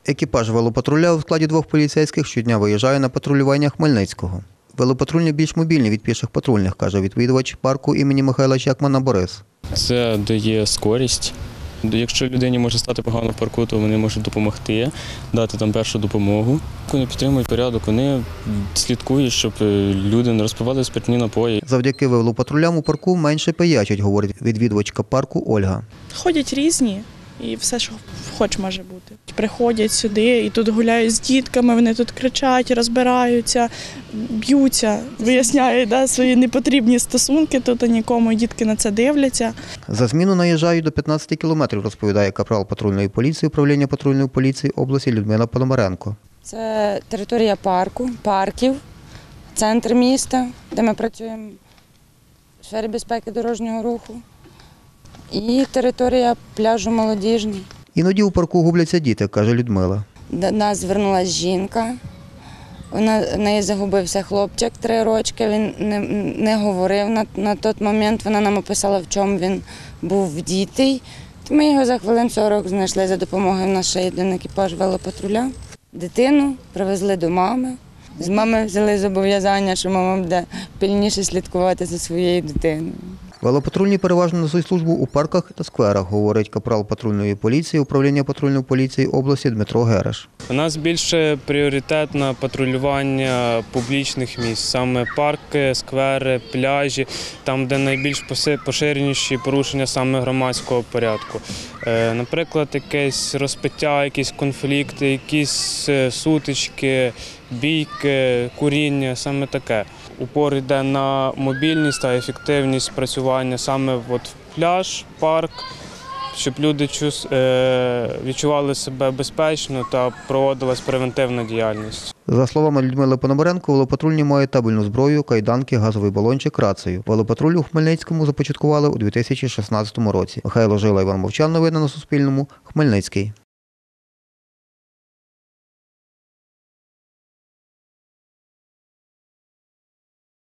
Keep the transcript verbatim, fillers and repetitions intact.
Екіпаж велопатруля у складі двох поліцейських щодня виїжджає на патрулювання Хмельницького. Велопатрульні більш мобільні від піших патрульних, каже відвідувач парку імені Михайла Чекмана Борис. Це дає скорість. Якщо людині може стати погано в парку, то вони можуть допомогти, дати там першу допомогу. Вони підтримують порядок, вони слідкують, щоб люди не розпивали спиртні напої. Завдяки велопатрулям у парку менше пиячать, говорить відвідувачка парку Ольга. Ходять різні і все, що хоч може бути. Приходять сюди і тут гуляють з дітками, вони тут кричать, розбираються, б'ються, виясняють да, свої непотрібні стосунки тут нікому, і дітки на це дивляться. За зміну наїжджають до п'ятнадцяти кілометрів, розповідає капрал патрульної поліції управління патрульної поліції області Людмила Пономаренко. Це територія парку, парків, центр міста, де ми працюємо в сфері безпеки дорожнього руху, і територія пляжу Молодіжний. Іноді у парку губляться діти, каже Людмила. До нас звернулася жінка, вона, в неї загубився хлопчик три рочки, він не, не говорив на, на той момент, вона нам описала, в чому він був вдітий. Ми його за хвилин сорок знайшли за допомогою нашого єдиного екіпажу велопатруля. Дитину привезли до мами. З мами взяли зобов'язання, що мама буде пильніше слідкувати за своєю дитиною. Велопатрульні переважно несуть службу у парках та скверах, говорить капрал патрульної поліції управління патрульної поліції області Дмитро Гереш. У нас більше пріоритет на патрулювання публічних місць, саме парки, сквери, пляжі, там, де найбільш поширеніші порушення саме громадського порядку. Наприклад, якесь розпиття, якісь конфлікти, якісь сутички, бійки, куріння, саме таке. Упор йде на мобільність та ефективність працювання саме от в пляж, парк, щоб люди відчували себе безпечно та проводилась превентивна діяльність. За словами Людмили Пономаренко, велопатрульні мають табельну зброю, кайданки, газовий балончик, рацію. Велопатруль у Хмельницькому започаткували у дві тисячі шістнадцятому році. Михайло Жила, Іван Мовчан. Новини на Суспільному. Хмельницький.